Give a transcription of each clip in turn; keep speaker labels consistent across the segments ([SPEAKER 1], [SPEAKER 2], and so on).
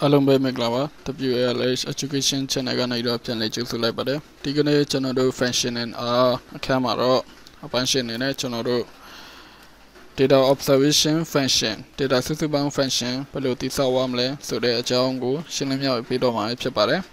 [SPEAKER 1] Along by Meglava, WLH Education Channel European Legislative Library. Tigane Channel function and a camera, a function in a channel. Data observation function, data system function, Pelotisa Wamle, so they are Jango, Shinemia Pidoma Chapare.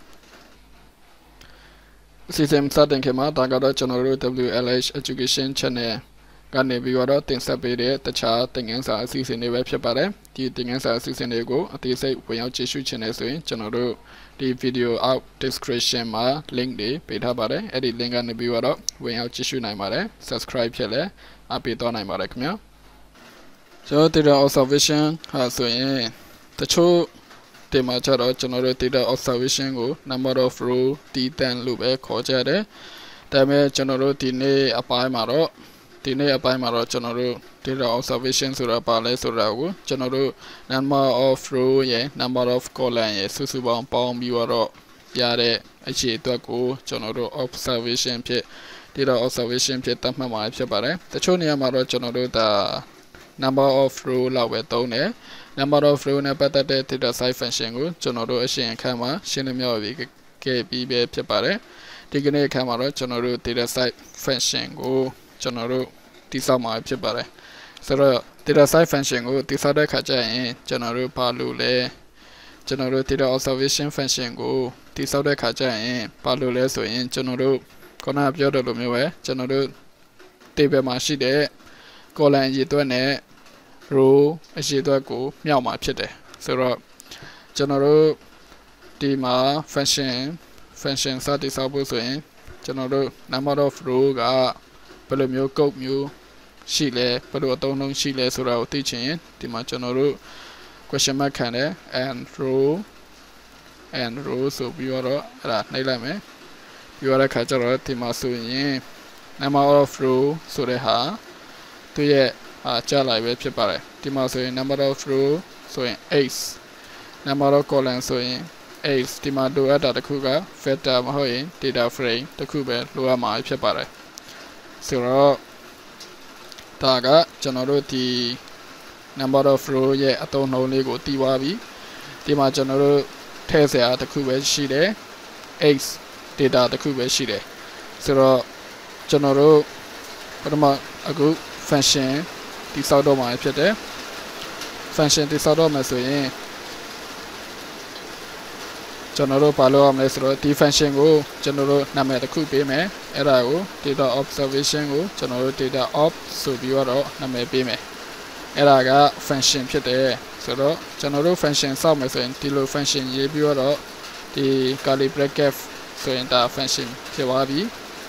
[SPEAKER 1] System starting Kema, Tagada Channel WLH Education Channel. Gane Biwara, things up the chart, things are season the web Chapare, the things are season ago, they say we are Jishu channel, channel, the video out description ma, link the beta bare, edit link and the Biwara, we are Jishu Naimare, subscribe Chele. So data observation has the two temacharo general data observation go number of row D10 loop kojare dame general dine apaimaro general data observation sura pale sura general number of row ye number of column ye susubang pong biwaro yare achi to go general observation phe data observation phe tamma ma phit pare tacho niya ma ro general da number of row la we tong ne number of row ne patat de data site function ko general a shin khan ma shin le myaw bi ke bi be phit pare di kane khan ma ro general data site function ko general tisaw ma phit pare so ro data site function ko tisaw de kha cha yin general ba lo le general data observation function ko tisaw de kha cha yin ba lo le so yin general kona pyo do lo myo we general table ma shi de column အရေအတွက်နဲ့ row အရေအတွက်ကိုမြောက်မှာဖြစ်တယ်ဆိုတော့ကျွန်တော်တို့ဒီမှာ function စတင်ဆောက်ဖို့ဆိုရင်ကျွန်တော်တို့ number of row ကဘယ်လိုမျိုး code မျိုးရှိလဲဘယ်လိုအသုံးနှုန်းရှိလဲဆိုတာကိုသိချင်ရင်ဒီမှာကျွန်တော်တို့ question mark ခံတယ် and row ဆိုပြီးတော့အဲ့ဒါနှိပ်လိုက်မယ်ပြီးတော့ခါကျတော့ဒီမှာဆိုရင် number of row ဆိုတဲ့ဟာသူရဲ့ကြာလိုက်ပဲဖြစ်ပါတယ်ဒီမှာဆိုရင် number of row ဆိုရင် 8 number of column ဆိုရင် 8 ဒီမှာလိုအပ်တာတစ်ခုက vector မဟုတ်ရင် data frame တစ်ခုပဲလိုအပ်မှာဖြစ်ပါတယ်ဆိုတော့ဒါကကျွန်တော်တို့ဒီ number of row ရဲ့အသုံးနှုန်းလေးကိုသိသွားပြီဒီမှာကျွန်တော်တို့ထည့်စရာတစ်ခုပဲရှိတယ် 8 data တစ်ခုပဲရှိတယ်ဆိုတော့ကျွန်တော်တို့ပထမအခု function တိဆောက်တော့မှာဖြစ်တယ် function တိဆောက်တော့မှာဆိုရင်ကျွန်တော်တို့ဘာလုပ်ရမလဲဆိုတော့ဒီ function ကိုကျွန်တော်တို့နာမည်တစ်ခုပေးမယ်အဲ့ဒါကို data observation ကိုကျွန်တော်တို့ data of ဆိုပြီးတော့နာမည်ပေးမယ်အဲ့ဒါက function ဖြစ်တယ်ဆိုတော့ကျွန်တော်တို့ function စောက်မယ်ဆိုရင်ဒီလို function ရေးပြီးတော့ဒီ curly bracket ဆိုရင်ဒါ function ဖြစ်သွားပြီ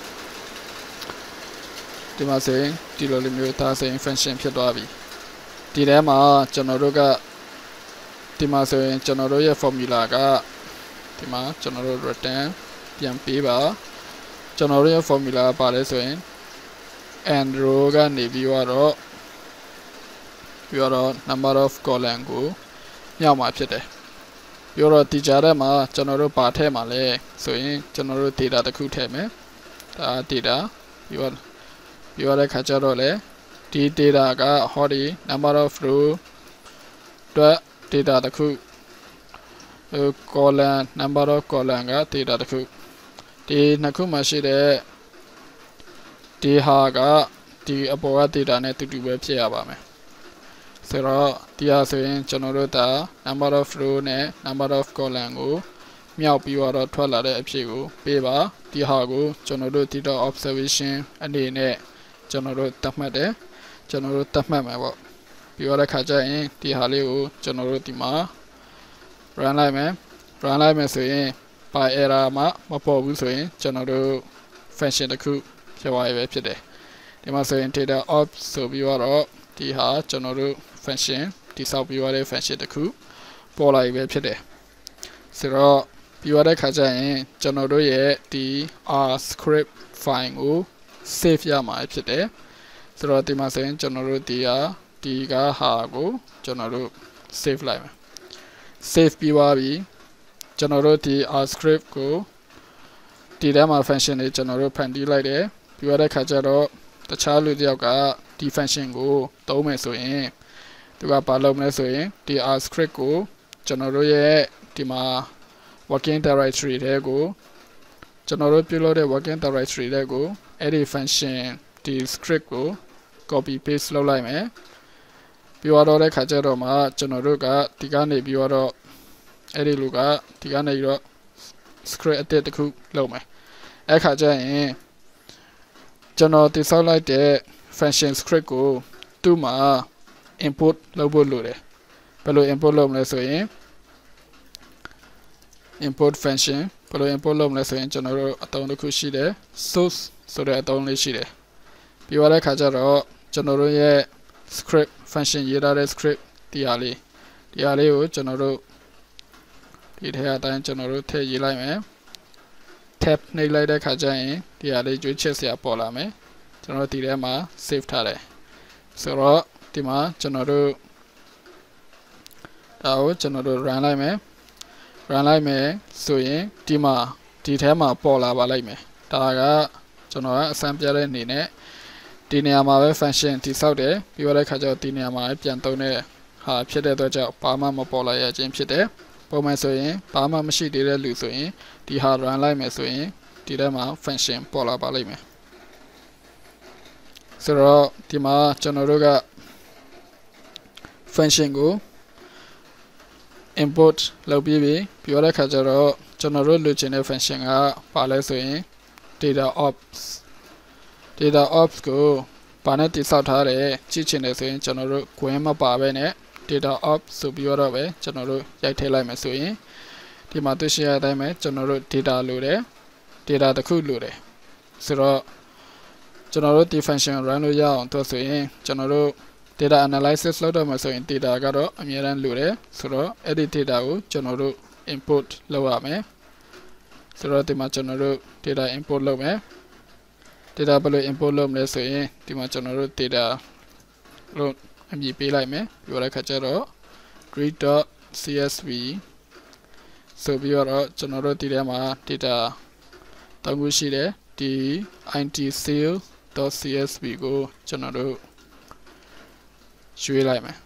[SPEAKER 1] ဒီမှာဆိုရင်ဒီလိုလိုမျိုးသားဆိုရင် function ဖြစ်သွားပြီဒီထဲမှာကျွန်တော်တို့ကဒီမှာဆိုရင်ကျွန်တော်တို့ရဲ့ formula ကဒီမှာကျွန်တော်တို့ return ပြန်ပေးပါကျွန်တော်တို့ရဲ့ formula ပါလဲဆိုရင် and row ကနေပြီးတော့ number of column ကိုမြောက်မှာဖြစ်တယ်ပြီးတော့ဒီကြားထဲမှာကျွန်တော်တို့ပါထည့်မှာလဲဆိုရင်ကျွန်တော်တို့ data တစ်ခုထည့်မယ်ဒါ data ပြီးတော့ခါကြတော့လေဒီ data ကဟောဒီ number of row အတွက် data တစ်ခု column number of column က data တစ်ခုဒီနှစ်ခုမှရှိတဲ့ဒီဟာကဒီအပေါ်က data နဲ့တူတူပဲဖြစ်ရပါမယ်ဆိုတော့ဒီဟာဆိုရင်ကျွန်တော်တို့ဒါ number of row နဲ့ number of column ကိုမြောက်ပြီးတော့ထွက်လာတဲ့အဖြစ်ကိုပေးပါဒီဟာကိုကျွန်တော်တို့ data observation အနေနဲ့ကျွန်တော်တို့တတ်မှတ်တယ်ကျွန်တော်တို့တတ်မှတ်မယ်ပေါ့ပြီးတော့ခါကျရင်ဒီဟာလေးကိုကျွန်တော်တို့ဒီမှာ run လိုက်မယ်ဆိုရင် by error မှာမပေါ်ဘူးဆိုရင်ကျွန်တော်တို့ function တစ်ခုဖြစ်သွားပြီပဲဖြစ်တယ်ဒီမှာဆိုရင် data of ဆိုပြီးတော့ဒီဟာကျွန်တော်တို့ function တိဆောက်ပြီးတဲ့ function တစ်ခုပေါ်လာပြီပဲဖြစ်တယ်ဆိုတော့ပြီးတော့ခါကျရင်ကျွန်တော်တို့ရဲ့ဒီ R script file ကို save ရမှာဖြစ်တယ်ဆိုတော့ဒီမှာဆိုရင်ကျွန်တော်တို့ဒီကဟာကိုကျွန်တော်တို့ save လိုက်မယ် save ပြီးသွားပြီကျွန်တော်တို့ဒီ R script ကိုဒီထဲမှာ function တွေကျွန်တော်တို့ဖန်တီးလိုက်တယ်ပြီးတော့ခါကျတော့တခြားလူတစ်ယောက်ကဒီ function ကိုသုံးမယ်ဆိုရင်သူကဘာလုပ်မလဲဆိုရင်ဒီ R script ကိုကျွန်တော်တို့ရဲ့ဒီမှာ working directory တွေကိုကျွန်တော်တို့ပြုလုပ်တဲ့ working directory တွေကိုအဲ့ဒီ function ဒီ script ကို copy paste လုပ်လိုက်မယ်ပြီးတော့တဲ့ခါကျတော့မှကျွန်တော်တို့ကဒီကနေပြီးတော့အဲ့ဒီလူကဒီကနေပြီးတော့ script အသစ်တစ်ခုလုပ်မယ်အဲ့ခါကျရင်ကျွန်တော်တိစောက်လိုက်တဲ့ function script ကိုသူ့မှာ input လုပ်ဖို့လိုတယ်ဘယ်လို input လုပ်မလဲဆိုရင် import function ဘယ်လို import လုပ်မလဲဆိုရင်ကျွန်တော်တို့အသုံးတစ်ခုရှိတယ် source ဆိုတဲ့အသုံးလေးရှိတယ်ပြီးတော့တဲ့ခါကျတော့ကျွန်တော်တို့ရဲ့ script function ရေးထားတဲ့ script ဒီဟာလေးကိုကျွန်တော်တို့ဒီထဲအတိုင်းကျွန်တော်တို့ထည့်ရေးလိုက်မယ် tab နှိပ်လိုက်တဲ့ခါကျရင်ဒီဟာလေးကျွေးချက်စရာပေါ်လာမယ်ကျွန်တော်တို့ဒီထဲမှာ save ထားတယ်ဆိုတော့ဒီမှာကျွန်တော်တို့ဒါကိုကျွန်တော်တို့ run လိုက်မယ်ဆိုရင်ဒီမှာဒီထဲမှာပေါ်လာပါလိမ့်မယ်ဒါကကျွန်တော်ကအစမ်းပြတဲ့အနေနဲ့ဒီနေရာမှာပဲ function တိစောက်တယ်ပြီးတော့တဲ့ခါကျတော့ဒီနေရာမှာပြန်သုံးတဲ့ဟာဖြစ်တဲ့အတွက်ကြောင့်ဘာမှမပေါ်လာရခြင်းဖြစ်တယ်ပုံမှန်ဆိုရင်ဘာမှမရှိသေးတဲ့လူဆိုရင်ဒီဟာ run လိုက်မယ်ဆိုရင်ဒီထဲမှာ function ပေါ်လာပါလိမ့်မယ်ဆိုတော့ဒီမှာကျွန်တော်တို့က function ကို import လုပ်ပြီးပြောတဲ့ခါကျတော့ကျွန်တော်တို့လိုချင်တဲ့ function ကဘာလဲဆိုရင် data ops ကိုဘာနဲ့တိစောက်ထားတယ်ကြည့်ချင်တယ်ဆိုရင်ကျွန်တော်တို့ GUI မပါဘဲနဲ့ data ops ဆိုပြီးတော့ပဲကျွန်တော်တို့ရိုက်ထည့်လိုက်မယ်ဆိုရင်ဒီမှာတွေ့ရှိရတဲ့အတိုင်းပဲကျွန်တော်တို့ data လိုတယ် data တစ်ခုလိုတယ်ဆိုတော့ကျွန်တော်တို့ဒီ function run လို့ရအောင်တော့ဆိုရင်ကျွန်တော်တို့ data analysis လုပ်တော့မှဆိုရင် data ကတော့အများအားလိုတယ်ဆိုတော့အဲ့ဒီ data ကိုကျွန်တော်တို့ import လုပ်ရမယ်ဆိုတော့ဒီမှာကျွန်တော်တို့ data import လုပ်မယ် data ဘယ်လို import လုပ်မလဲဆိုရင်ဒီမှာကျွန်တော်တို့ data လို့အမည်ပေးလိုက်မယ်ပြောတဲ့ခါကျတော့ read.csv ဆိုပြီးတော့ကျွန်တော်တို့ဒီထဲမှာ data တောင်းခုရှိတယ်ဒီ intSale.csv ကိုကျွန်တော်တို့ရွှေ့လိုက်မယ်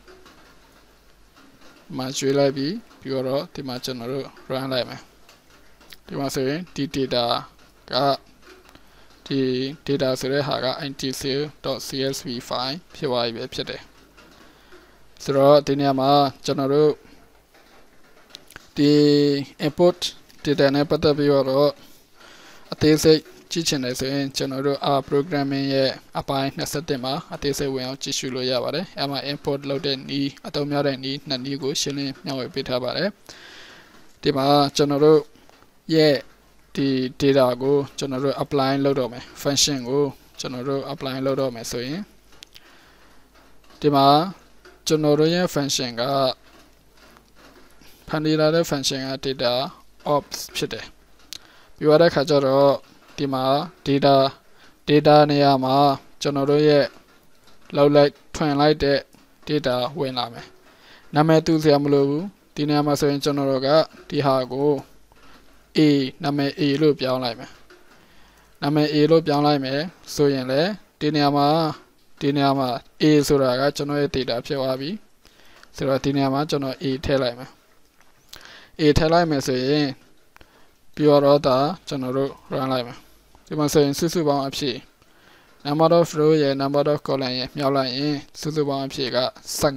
[SPEAKER 1] ရွှေ့လိုက်ပြီးတော့ဒီမှာကျွန်တော်တို့ run လိုက်မယ်ဒီမှာဆိုရင်ဒီ data ကဒီ data ဆိုတဲ့ဟာက intSale.csv file ဖြစ်သွားပြီဖြစ်တယ်ဆိုတော့ဒီနေရာမှာကျွန်တော်တို့ဒီ import data နဲ့ပတ်သက်ပြီးတော့အသေးစိတ်ကြည့်ချင်တယ်ဆိုရင်ကျွန်တော်တို့ R programming ရဲ့အပိုင်း27မှာအသေးစိတ်ဝင်အောင်ကြည့်ရှုလို့ရပါတယ်။အဲ့မှာ import လုပ်တဲ့နည်းအသုံးများတဲ့နည်းနှစ်နည်းကိုရှင်းလင်းမျှဝေပေးထားပါတယ်။ဒီမှာကျွန်တော်တို့ရဲ့ဒီ data ကိုကျွန်တော်တို့ apply လုပ်တော့မယ် function ကိုကျွန်တော်တို့ apply လုပ်တော့မယ်ဆိုရင်ဒီမှာကျွန်တော်တို့ရဲ့ function ကဖန်တီးလာတဲ့ function က data ops ဖြစ်တယ်။ပြောရတဲ့ခါကျတော့ဒီမှာ data နေရာမှာကျွန်တော်တို့ရဲ့လောက်လိုက်ထွင်လိုက်တဲ့ data ဝင်လာမယ်နာမည်တူစရာမလိုဘူးဒီနေရာမှာဆိုရင်ကျွန်တော်တို့ကဒီဟာကို A နာမည် A လို့ပြောင်းလိုက်မယ်နာမည် A လို့ပြောင်းလိုက်မယ်ဆိုရင်လေဒီနေရာမှာ A ဆိုတာကကျွန်တော်ရဲ့ data ဖြစ်သွားပြီဆိုတော့ဒီနေရာမှာကျွန်တော် A ထည့်လိုက်မယ် A ထည့်လိုက်မယ်ဆိုရင်ပြီးတော့ဒါကျွန်တော်တို့ run လိုက်မယ်ဒီမှာဆိုရင်စုစုပေါင်းအဖြစ် number of row ရဲ့ number of column ရဲ့မြောက်လိုက်ရင်စုစုပေါင်းအဖြစ်က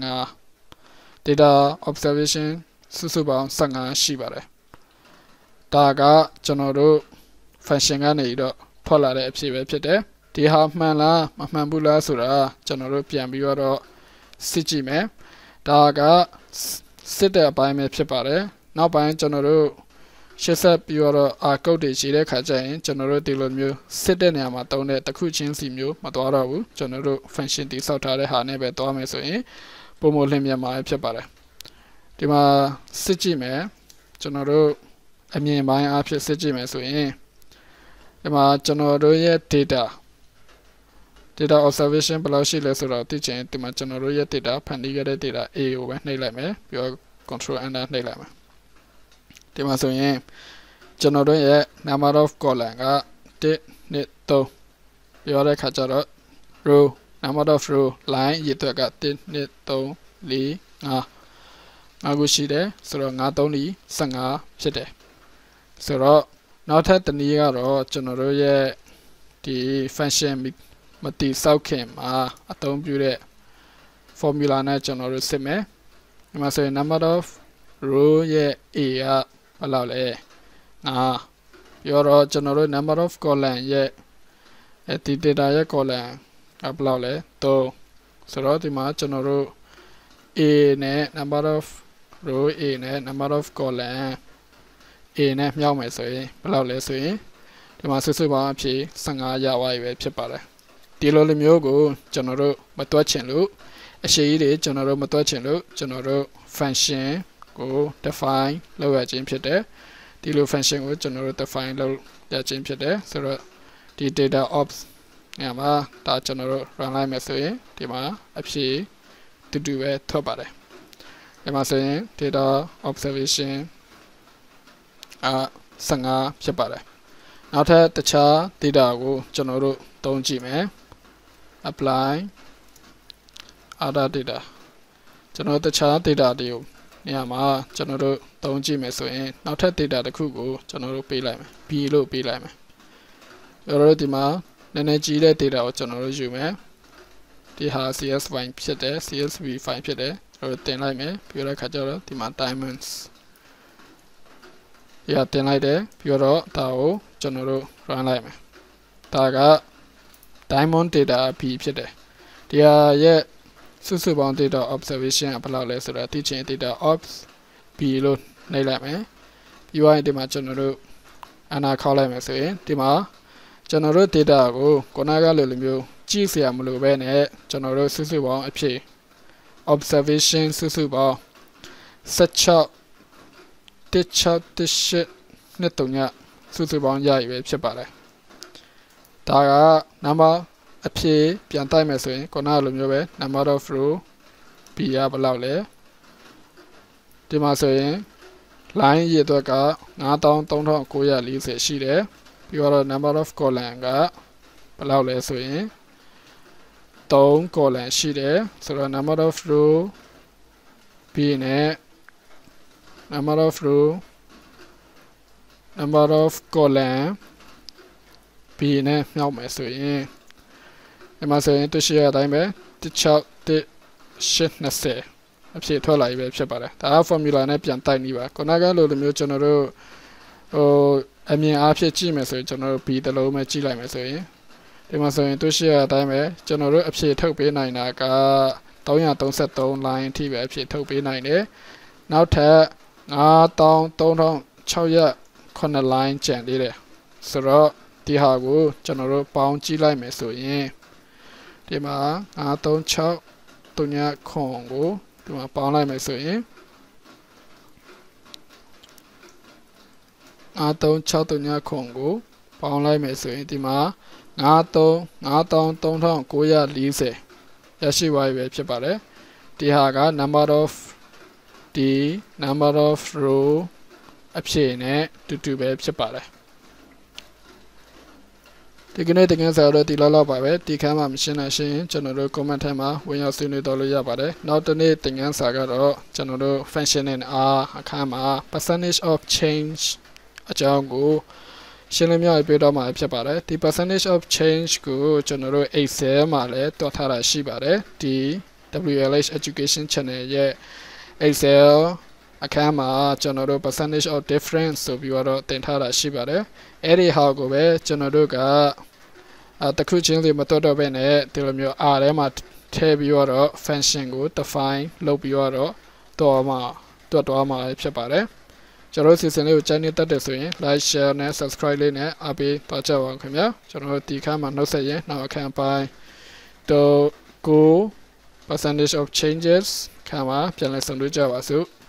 [SPEAKER 1] 15 data observation စုစုပေါင်း15ရှိပါတယ်ဒါကကျွန်တော်တို့ function ကနေတော့ထွက်လာတဲ့အဖြစ်ပဲဖြစ်တယ်ဒီဟာမှန်လားမမှန်ဘူးလားဆိုတာကျွန်တော်တို့ပြန်ပြီးတော့စစ်ကြည့်မယ်ဒါကစစ်တဲ့အပိုင်းပဲဖြစ်ပါတယ်နောက်ပိုင်းကျွန်တော်တို့ရှင်းဆက်ပြီးတော့ကုတ်တွေရှိတဲ့ခါကျရင်ကျွန်တော်တို့ဒီလိုမျိုးစစ်တဲ့နေရာမှာတုံးတဲ့တစ်ခုချင်းစီမျိုးမသွားတော့ဘူးကျွန်တော်တို့ function တိစောက်ထားတဲ့ဟာနဲ့ပဲသွားမယ်ဆိုရင်ပုံမလင်းမြမှာဖြစ်ပါတယ်ဒီမှာစစ်ကြည့်မယ်ကျွန်တော်တို့အမြင်ပိုင်းအဖြစ်စစ်ကြည့်မယ်ဆိုရင်ဒီမှာကျွန်တော်တို့ရဲ့ data observation ဘယ်လောက်ရှိလဲဆိုတော့သိချင်ဒီမှာကျွန်တော်တို့ရဲ့ data ဖန်တီးခဲ့တဲ့ data A ကိုပဲနှိပ်လိုက်မယ်ပြီးတော့ control enter နှိပ်လိုက်မယ်ဒီမှာဆိုရင်ကျွန်တော်တို့ရဲ့ number of column က1 2 3ပြောတဲ့ခါကျတော့ row number of row line ရေတွက်က1 2 3 4 5 5ခုရှိတယ်ဆိုတော့5 3ဒီ15ဖြစ်တယ်ဆိုတော့နောက်ထပ်တစ်နည်းကတော့ကျွန်တော်တို့ရဲ့ဒီ function မတိဆောက်ခင်မှာအသုံးပြုတဲ့ formula နဲ့ကျွန်တော်တို့စစ်မယ်ဒီမှာဆိုရင် number of row ရဲ့ a ကဘယ်လောက်လဲ5ပြောတော့ကျွန်တော်တို့ number of column ရဲ့ဒီ data ရဲ့ column ကဘယ်လောက်လဲ3ဆိုတော့ဒီမှာကျွန်တော်တို့ a နဲ့ number of row a နဲ့ number of column a နဲ့မြောက်မယ်ဆိုရင်ဘယ်လောက်လဲဆိုရင်ဒီမှာစုစုပေါင်းအဖြစ်15ရသွားပြီပဲဖြစ်ပါတယ်ဒီလိုလိုမျိုးကိုကျွန်တော်တို့မတွက်ချင်လို့အရှိကြီးတွေကျွန်တော်တို့မတွက်ချင်လို့ကျွန်တော်တို့ function ကို define လုပ်ရခြင်းဖြစ်တယ်ဒီလို function ကိုကျွန်တော်တို့ define လုပ်ရခြင်းဖြစ်တယ်ဆိုတော့ဒီ data ops ညမှာဒါကျွန်တော်တို့ run လိုက်မယ်ဆိုရင်ဒီမှာအဖြစ်တူပဲထွက်ပါတယ်ဒီမှာဆိုရင် data observation 15ဖြစ်ပါတယ်နောက်ထပ်တခြား data ကိုကျွန်တော်တို့သုံးကြည့်မယ် apply other data ကျွန်တော်တခြား data တွေကိုနေရာမှာကျွန်တော်တို့သုံးကြည့်မယ်ဆိုရင်နောက်ထပ် data တစ်ခုကိုကျွန်တော်တို့ပေးလိုက်မယ် b လို့ပေးလိုက်မယ်ကျွန်တော်တို့ဒီမှာနည်းနည်းကြီးတဲ့ data ကိုကျွန်တော်တို့ယူမယ်ဒီဟာ cs file ဖြစ်တယ် csv file ဖြစ်တယ်ကျွန်တော်တို့တင်လိုက်မယ်ပြီးတော့ခါကျတော့ဒီမှာ diamonds ရတင်လိုက်တယ်ပြီးတော့ဒါကိုကျွန်တော်တို့ run လိုက်မယ်ဒါက diamond data b ဖြစ်တယ်ဒီဟာရဲ့စုစုပေါင်း data observation ဘယ်လောက်လဲဆိုတော့သိချင် data ops b လို့နှိပ်လိုက်မယ်ပြီးရင်ဒီမှာကျွန်တော်တို့အနာခေါက်လိုက်မယ်ဆိုရင်ဒီမှာကျွန်တော်တို့ data ကိုခုနကလိုလိုမျိုးကြည့်စရာမလိုပဲနဲ့ကျွန်တော်တို့စုစုပေါင်းအဖြစ် observation စုစုပေါင်း16နှစ်တုံညစုစုပေါင်းရရပဲဖြစ်ပါတယ်ဒါက number အဖြစ်ပြန်တိုက်မယ်ဆိုရင်ခုနကလိုမျိုးပဲ number of row b ရဘယ်လောက်လဲဒီမှာဆိုရင် line ရေအတွက်က93,940ရှိတယ်ပြီးတော့ number of column ကဘယ်လောက်လဲဆိုရင်3 column ရှိတယ်ဆိုတော့ number of row b နဲ့ number of row number of column b နဲ့မြောက်မယ်ဆိုရင်ဒီမှာဆိုရင်တွေ့ရှိရတဲ့အတိုင်းပဲ16,820အဖြစ်ထွက်လာပြီပဲဖြစ်ပါတယ်ဒါက formula နဲ့ပြန်တိုက်နေပါခုနကလိုလိုမျိုးကျွန်တော်တို့အမြင်အားဖြင့်ကြည့်မယ်ဆိုရင်ကျွန်တော်တို့ b တစ်လုံးပဲကြည့်လိုက်မယ်ဆိုရင်ဒီမှာဆိုရင်တွေ့ရှိရတဲ့အတိုင်းပဲကျွန်တော်တို့အဖြစ်ထုတ်ပေးနိုင်တာက333 line အထိပဲအဖြစ်ထုတ်ပေးနိုင်တယ်နောက်ထပ်53,609 line ကျန်သေးတယ်ဆိုတော့ဒီဟာကိုကျွန်တော်တို့ပေါင်းကြည့်လိုက်မယ်ဆိုရင်ဒီမှာ5363ကိုဒီမှာပေါင်းလိုက်မယ်ဆိုရင်5363ကိုပေါင်းလိုက်မယ်ဆိုရင်ဒီမှာ53,940ရရှိသွားပြီပဲဖြစ်ပါတယ်ဒီဟာက number of row အဖြစ်နဲ့တူပဲဖြစ်ပါတယ်ဒီကနေ့တကယ်ဆိုတော့ဒီလောက်ပါပဲဒီခန်းမှာမရှင်းနိုင်ရှင်ကျွန်တော်တို့ comment ထဲမှာဝင်ရောက်ဆွေးနွေးတော့လို့ရပါတယ်နောက်တစ်နေ့သင်ခန်းစာကတော့ကျွန်တော်တို့ function and r အခန်းမှာ percentage of change အကြောင်းကိုရှင်းလင်းပြပြတော့မှာဖြစ်ပါတယ်ဒီ percentage of change ကိုကျွန်တော်တို့ Excel မှာလည်းတွက်ထားတာရှိပါတယ်ဒီ WLH Education Channel ရဲ့ Excel အခန်းမှာကျွန်တော်တို့ percentage of difference ဆိုပြီးတော့တင်ထားတာရှိပါတယ်အဲ့ဒီဟာကိုပဲကျွန်တော်တို့ကတခုချင်းစီမတွက်တော့ဘဲနဲ့ဒီလိုမျိုး R ထဲမှာထည့်ပြီးတော့ function ကို define လုပ်ပြီးတော့တော့မှတွက်တော့မှာဖြစ်ပါတယ်ကျွန်တော်စီစဉ်လေးကိုကြိုက်နေတတ်တယ်ဆိုရင် like share နဲ့ subscribe လေးနဲ့အားပေးတော့ကြပါဦးခင်ဗျာကျွန်တော်ဒီခန်းမှာနှုတ်ဆက်ရင်နောက်အခန်းပိုင်းတော့ percentage of changes ခန်းမှာပြန်လည်ဆောင်ရွက်ကြပါစို့